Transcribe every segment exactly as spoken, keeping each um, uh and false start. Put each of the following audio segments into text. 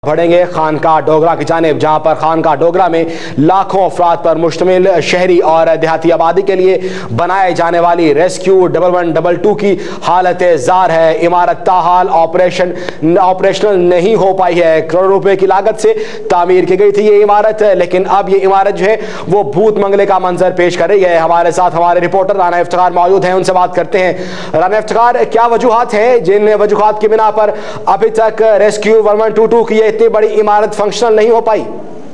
बढ़ेंगे खानका डोगरा की जानिब, जहां पर खानका डोगरा में लाखों अफराद पर मुश्तमिल शहरी और देहाती आबादी के लिए बनाए जाने वाली rescue double one double two की हालत जार है। इमारत ताहाल ऑपरेशन ऑपरेशनल नहीं हो पाई है। करोड़ों रुपए की लागत से तामीर की गई थी ये इमारत, लेकिन अब ये इमारत जो है वो भूत मंगले का मंजर पेश कर रही है। हमारे साथ हमारे रिपोर्टर राना इफ्तिखार मौजूद हैं, उनसे बात करते हैं। राना इफ्तिखार, क्या वजूहात हैं जिन वजूहात की बिना पर अभी तक rescue one one two two की इतनी बड़ी इमारत फंक्शनल नहीं हो पाई?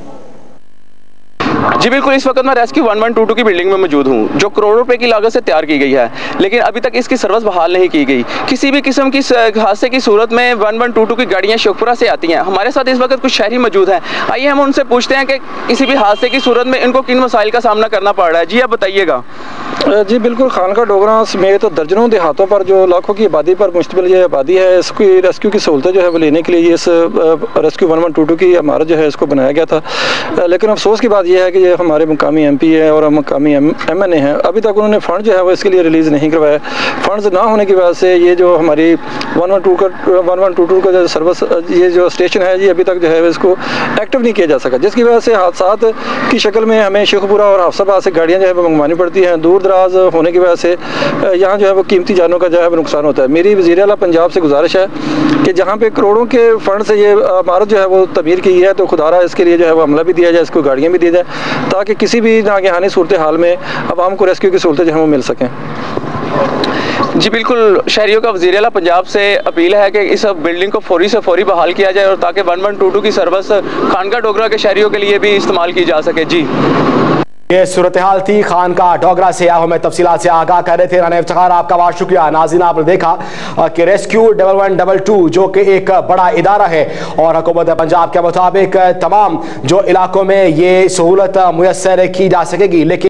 जी बिल्कुल, इस वक्त मैं rescue one one two two की बिल्डिंग में मौजूद हूँ, जो करोड़ों रुपए की लागत से तैयार की गई है, लेकिन अभी तक इसकी सर्विस बहाल नहीं की गई। किसी भी किस्म की हादसे की सूरत में वन वन टू टू की गाड़ियाँ शेखपुरा से आती हैं। हमारे साथ इस वक्त कुछ शहरी मौजूद हैं, आइए हम उनसे पूछते हैं कि किसी भी हादसे की सूरत में इनको किन मसाइल का सामना करना पड़ रहा है। जी आप बताइएगा। जी बिल्कुल, खानका डोगरा समेत तो दर्जनों देहातों पर जो लाखों की आबादी पर मुश्तमिल ये आबादी है, इसकी रेस्क्यू की सहूलतें जो है वो लेने के लिए इस rescue one one two two की इमारत जो है इसको बनाया गया था। लेकिन अफसोस की बात यह है कि ये हमारे मुकामी एम पी है और मुकामी एम एन ए हैं, अभी तक उन्होंने फ़ंड जो है वो इसके लिए रिलीज़ नहीं करवाया। फंड्स ना होने की वजह से ये जो हमारी वन वन टू का वन वन टू टू का जो सर्विस ये जो स्टेशन है ये अभी तक जो है इसको एक्टिव नहीं किया जा सका, जिसकी वजह से हादसात की शक्ल में हमें शेखपुरा और हाफसाबाद से गाड़ियाँ जो है वो मंगवानी पड़ती हैं। दूर दराज होने की वजह से यहाँ जो है वो कीमती जानों का जो है वो नुकसान होता है। मेरी वज़ीर आला पंजाब से गुजारिश है कि जहाँ पे करोड़ों के फंड से ये इमारत जो है वो तमीर की है, तो खुदारा इसके लिए जो है वो अमला भी दिया जाए, इसको गाड़ियाँ भी दी जाए, ताकि किसी भी नागहानी सूरत हाल में आवाम को रेस्क्यू की सहूलतें जो है वो मिल सकें। जी बिल्कुल, शहरियों का वज़ीर आला पंजाब से अपील है कि इस बिल्डिंग को फौरी से फौरी बहाल किया जाए और ताकि वन वन टू टू की सर्विस खानका डोगरा के शहरियों के लिए भी इस्तेमाल की जा सके। जी ये सूरत हाल थी खानका डोगरा से, आप हमें तफसीलात से आगाह कर रहे थे। राना इफ्तिखार, आपका बहुत शुक्रिया। नाज़रीन, आपने देखा कि rescue double one double two जो कि एक बड़ा इदारा है और हुकूमत पंजाब के मुताबिक तमाम जो इलाकों में ये सहूलत मुयस्सर की जा सकेगी, लेकिन